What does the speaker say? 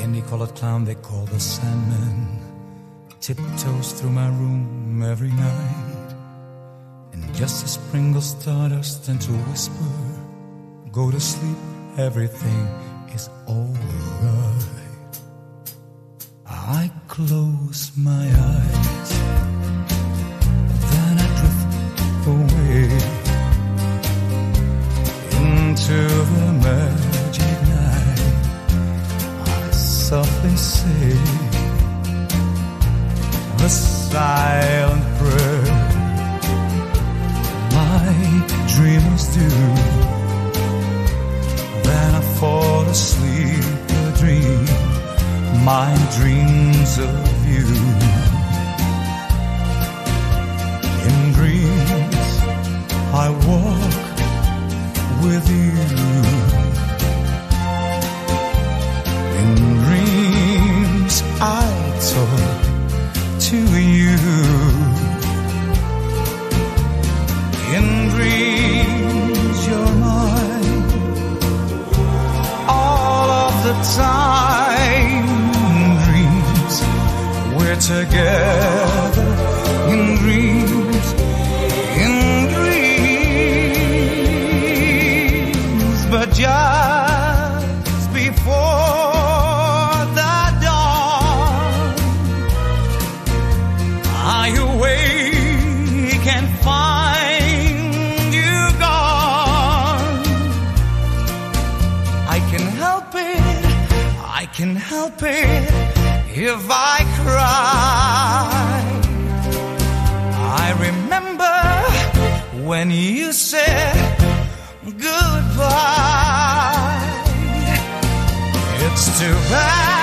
candy-colored clown they call the Sandman tiptoes through my room every night, and just as sprinkle stardust and to whisper, go to sleep, everything is alright. I close my eyes, then I drift away into the magic night. I softly say the silent prayer like dreamers do. Then I fall asleep to dream my dreams of you. In dreams I walk with you. In dreams I talk to you. In dreams you're mine all of the time. In dreams we're together. In dreams, in dreams, but just before the dawn I awake and find you gone. I can help it, I can help it if I cry. I remember when you said goodbye. It's too bad